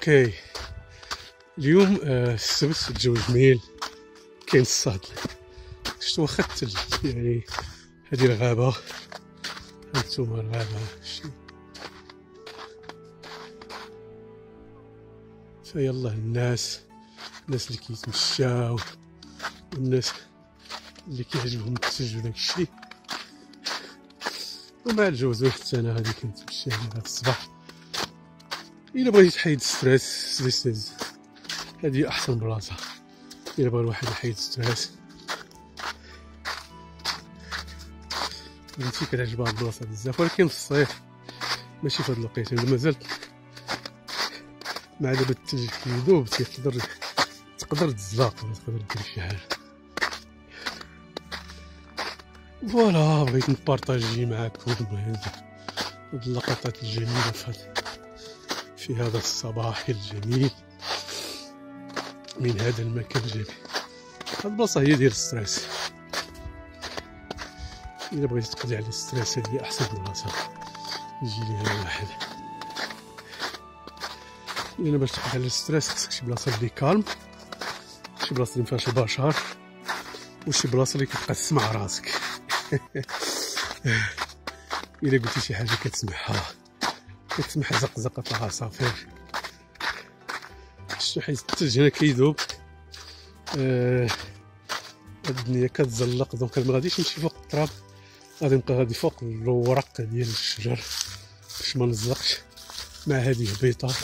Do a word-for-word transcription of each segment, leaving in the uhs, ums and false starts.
اوكي. اليوم آه السبت، الجو جميل، كاين الصهد، شتو واخا الثلج يعني. هذه الغابة، هانتوما الغابة شتي. فيلا الناس الناس اللي كيتمشاو والناس اللي كيعجبهم الثلج وداك الشيء. ومع الجو زوين حتى انا غادي كنتمشى هذا الصباح. الا بغيتي تحيد ستريس ذيس هذه احسن بلاصه. الا بغى الواحد يحيد ستريس بنتي كتعجبها البلاصه بزاف، ولكن في الصيف ماشي في هاد الوقيته مازال. مع دابا الثلج كيذوب تقدر تقدر تزلاق ولا تقدر دير شي حاجه. فوالا بغيت نبارطاجي معاكم هاد اللقطات الجميله في هذا في هذا الصباح الجميل من هذا المكان الجميل. هاد البلاصه هي ديال الستريس. الا بغيتي تقضي على الستريس هذه احسن بلاصه يجي ليها الواحد. لان باش تقضي على الستريس خصك شي بلاصه اللي كالم، شي بلاصه اللي مفيهاش البشر، وشي بلاصه اللي كتبقى تسمع راسك. الا قلتي شي حاجه كتسمعها كتسمع زقزقه العصافير. شتو حيت الثلج هنا كيذوب، آه هاد الدنيا كتزلق، دونك ما غاديش نمشي فوق التراب، غادي نبقى غادي فوق الورق ديال الشجر باش ما نزلقش مع هذه البيطه.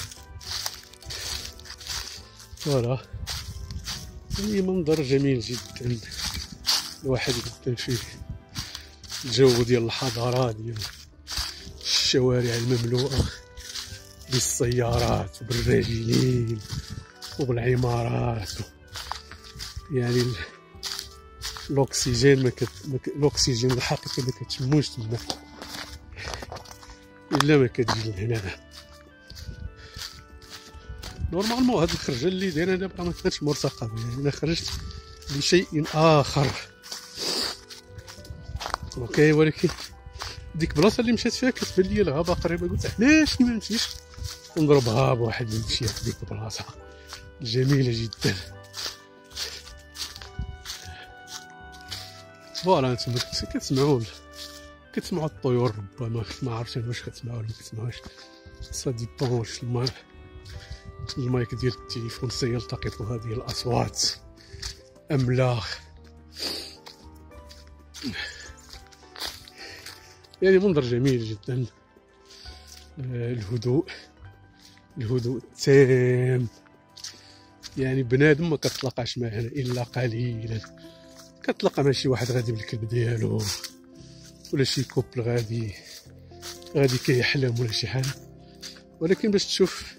فوالا يعني منظر جميل جدا الواحد يبدل فيه. الجو ديال الحضاره ديال الشوارع المملوءه بالسيارات وبالراجلين وبالعمارات، يعني الاكسجين ما كت... الاكسجين الحقيقي ما كتشموش تما الا ما كتجي لهنا. نورمالمون هاد الخرجه اللي دايره دابا ما كانتش مرتقبه، يعني انا خرجت لشيء اخر. اوكي، ولكن ديك البلاصه اللي مشات فيها كتبان لي الغابه قريبه، قلت علاش ما نمشيش نضربها بواحد المشيه في ديك البلاصه جميله جدا. فوالا نتوما كتسمعوا كتسمعوا الطيور، ربما ما عرفتش واش كتسمعوا ولا ما كتسمعوش، سا ديبون واش المايك المايك ديال التليفون سيلتقط هذه الاصوات ام لا. يعني منظر جميل جدا، آه الهدوء الهدوء التام. يعني بنادم ما كتلاقاش معنا الا قليلا، كتلقى مع شي واحد غادي بالكلب ديالو، ولا شي كوبل غادي غادي كيحلم ولا شي حاجه. ولكن باش تشوف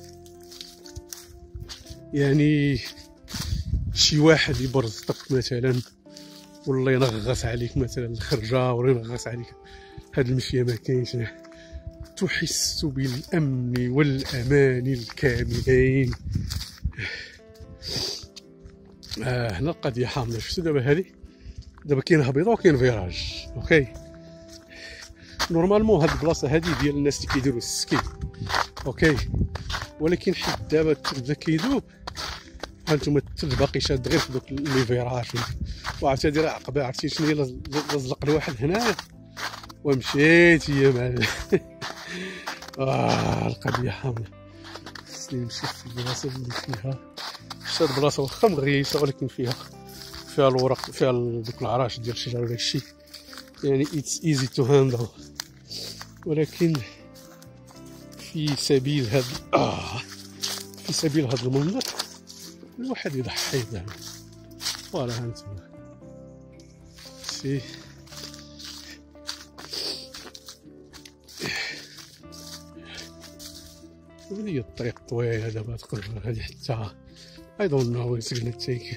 يعني شي واحد يبرزطك مثلا، ولا ينغص عليك مثلا الخرجه، ولا ينغص عليك هاد المشيه ما كاينش، تحس بالامن والامان الكاملين. آه هنا القضيه حامله. شفتوا دابا هذه دابا كاين هبيطه وكاين فيراج. اوكي، نورمالمون هاد البلاصه هذه ديال الناس اللي كيديروا السكي. اوكي، ولكن حيت دابا الثلج بدا كيذوب، هانتوما الثلج باقي شاد غير في دوك لي فيراج، وعرفتي هادي راه عقبه. عرفتي شنو هي؟ لزق الواحد هنا ومشيت يا معلم. اه القضيه حامله. خصني نمشي في البلاصه اللي فيها شاد بلاصه واخا مغيسه، ولكن فيها فيها الورق، فيها دوك العراش ديال الشجر وداك الشيء، يعني اتس ايزي تو هاندل. ولكن في سبيل هاد آه في سبيل هاد المنظر الواحد يضحي زعما. فوالا هانتوما سي هذه الطريق طويله دابا تقدر هذه حتى اي دونت نو ويتس غانا تيك،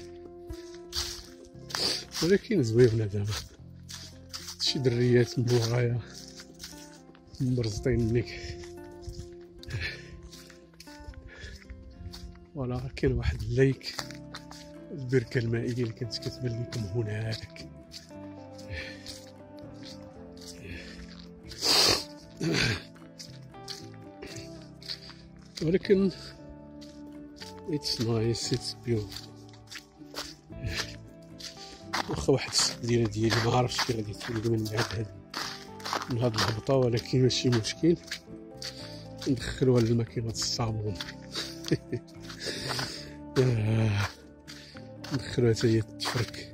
ولكن زوينه دابا. شي دريات من ورايا مبرزطين منك. فوالا كاين واحد الليك، البركه المائيه اللي كانت كتبان لكم هناك. ولكن اتس نايس اتس بيوتيفول. واخا واحد السدينه ديالي ما عرفتش كي غادي تولي من بعد هاد من هاد الهبطه، ولكن ماشي مشكل ندخلوها للماكينه الصابون. ندخلوها حتى هي تفرك.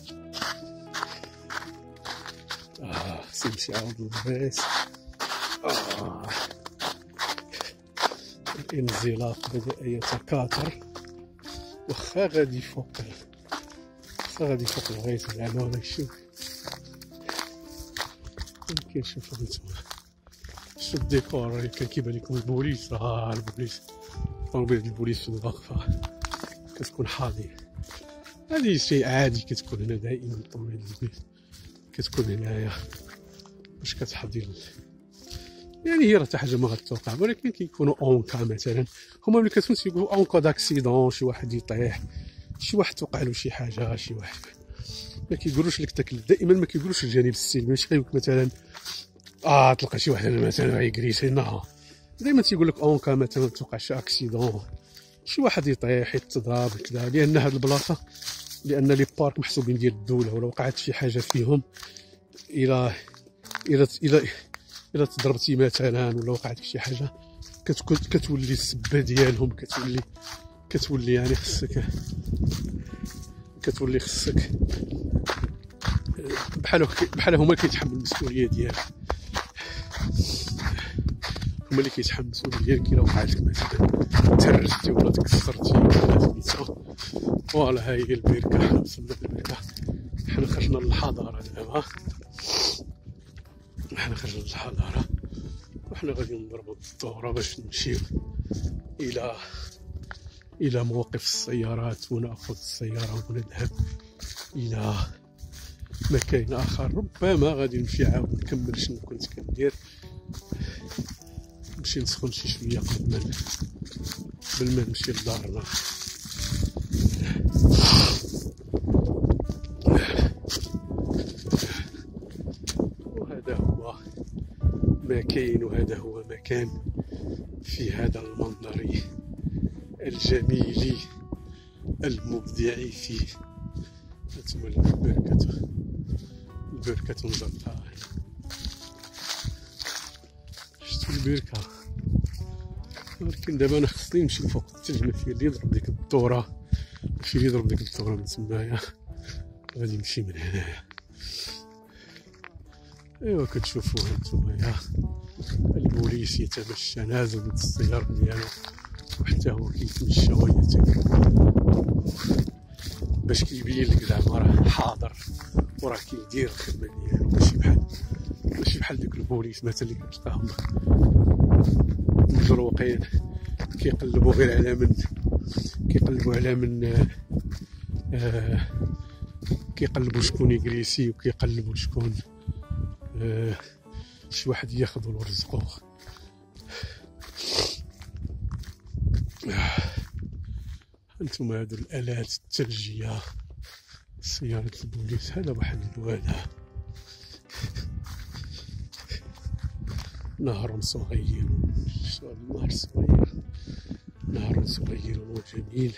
اه خصني نمشي عاود للبيت. اه الانزلاق بدأ يتكاثر، واخا غادي فوق واخا غادي فوق الغيط زعما، ولا شوف يمكن شوفوا نتوما شوف الديكور كان كيبان لكم البوليس. اه البوليس طوموبيل البوليس في الوقفه كتكون حاضيه. هذه شيء عادي كتكون هنا دائما، طوموبيل البوليس كتكون هنايا باش كتحضي، يعني هي راه حتى حاجه ما غتوقع، ولكن كيكونوا اونكا مثلا هما ملي كتكون تيقولوا اونكا داكسيدون، شي واحد يطيح، شي واحد توقع له شي حاجه، شي واحد ما كيقولوش لك داك دائما ما كيقولوش الجانب السلبي. ماشي غيقول مثلا اه تلقى شي واحد مثلا غيكريسي، لا دائما تيقول لك اونكا مثلا توقع شي اكسيدون، شي واحد يطيح يتضرب كذا، لان هاد البلاصه لان لي بارك محسوبين ديال الدوله، ولا وقعت شي حاجه فيهم الى الى الى الى تضربتي مثلا ولا وقعت شي حاجه كتكون كتولي السبه ديالهم، كتولي كتولي يعني خصك كتولي خصك بحال بحال هما كيتحملوا المسؤوليه ديالك، هما اللي كيتحملوا المسؤوليه ديالك. الا وقعت لك مثلا ترجتي ولا تكسرتي ولا سميتو، فوالا ها هي البركه. حنا وصلنا للبركه، حنا خرجنا للحضاره دابا، حنا خرجنا للحضاره وحنا غادي نضربوا الدوره باش نمشيو الى الى موقف السيارات وناخذ السياره ونذهب الى مكان اخر. ربما غادي نمشي عاود نكمل شنو كنت كندير، نمشي نسخن شي شويه قبل ما قبل ما نمشي لدارنا. وهذا هو ما كاين، وهذا هو مكان في هذا المنظر الجميل المبدع فيه. هانتوما البركة البركة مزرقاء، شفتوا البركة. ولكن دابا انا خصني نمشي فوق الثلج، ما فيه اللي يضرب ديك الدورة، ماشي اللي يضرب ديك الدورة من تمايا، غادي نمشي من هنايا. ايوا كتشوفوا هانتوما البوليس يتمشى نازل من السيارة ديالو، وحتى هو كيتمشى ويتم باش كيبين لك زعما راه حاضر وراه كيدير الخدمه ديالو، ماشي بحال ماشي بحال ديك البوليس مثلا اللي كتلقاهم مجروقين كيقلبوا غير على من كيقلبوا على من آه كيقلبوا شكون يجريسي، وكيقلبوا شكون آه شي واحد ياخذوا له رزقه. هانتوما هادو الآلات الثلجية، سيارة البوليس. هذا واحد الوادع، نهر صغير، نهر صغير نهر صغير وجميل.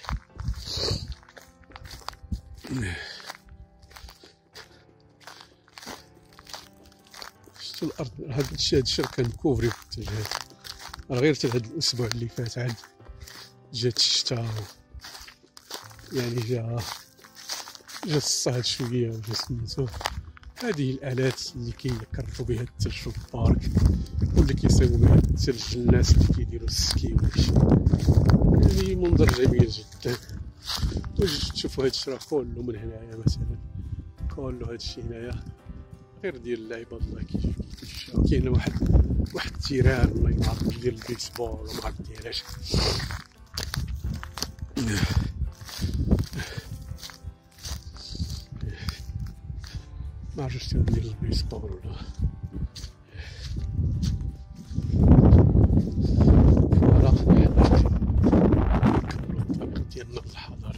شفتوا الأرض، هاد الشيء هاد الشيء كان مكوفري بالثلج، راه غير حتى هاد الأسبوع اللي فات عاد جات الشتا، يعني جا جا الصهد شويه وجا سميتو. هذه الالات اللي كيكرفوا بها الثلج في البارك، واللي كيصايبوا بها الثلج الناس اللي كيديروا السكي وداكشي، يعني منظر جميل جدا. واش تشوفوا هاد الشيء راه كله من هنايا مثلا، كله هاد الشيء هنايا غير ديال اللعيبه الله كيف كيف. كاين واحد واحد التيران الله ما عرفتش ديال البيسبول ولا ما عرفت ديالاش، ما عرفتش شنو ديال البيسبول ولا. فوالا نكملو الطريق ديالنا للحضارة.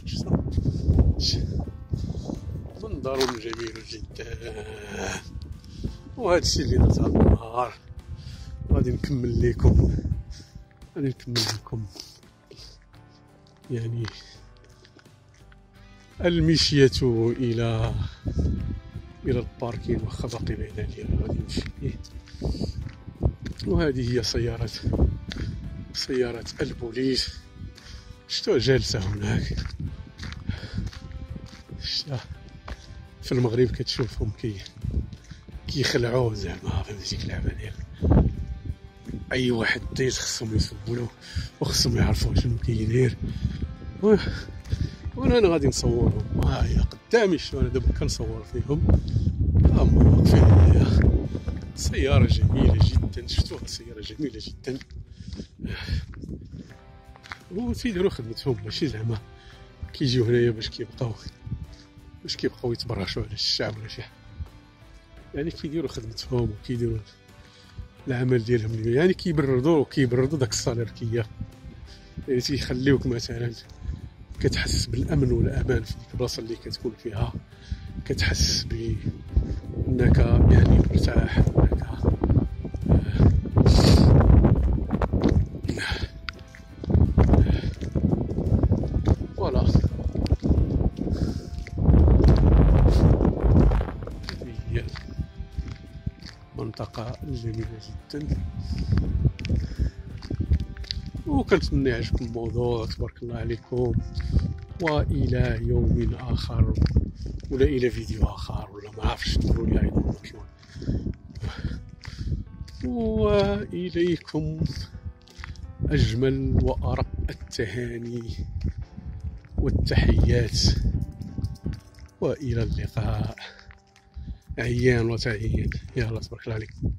منظر جميل جدا، وهذا الشيء اللي درت هذا النهار. غادي نكمل لكم غادي نكمل لكم يعني المشية إلى إلى الباركين واخا باقي بعيد عليا غادي نمشي فيه. وهذه هي سيارة سيارة البوليس، شتوها جالسة هناك. شتا في المغرب كتشوفهم كي كيخلعوه زعما، فهمتي ديك اللعبة ديال اي واحد ديت خصهم يسولو وخصهم يعرفوا شنو كيدير. وانا انا غادي نصورهم، ها هي قدامي، شتو انا دابا كنصور فيهم، هما واقفين هنايا. سيارة جميلة جدا، شفتوها سيارة جميلة جدا، و تيديروا خدمتهم، ماشي زعما كيجيو هنايا باش كيبقاو باش كيبقاو يتبرشوا على الشعب ولا شي حاجة، يعني كيديروا خدمتهم وكيديروا العمل ديالهم، يعني كيبردوا كيبردوا داك الصالير كيا، يعني تيخليوك مثلا كتحس بالامن والامان في ديك البلاصه اللي كتكون فيها، كتحس بانك يعني مرتاح، انك فوالا. هذه هي منطقة جميلة جدا، وكنتمنى يعجبكم الموضوع. تبارك الله عليكم، والى يوم اخر ولا الى فيديو اخر، ولا ما عرفتش تقولوا لي عيد المكيون. واليكم اجمل وارق التهاني والتحيات، والى اللقاء. عيان وتعيين، يلا تبارك الله عليكم.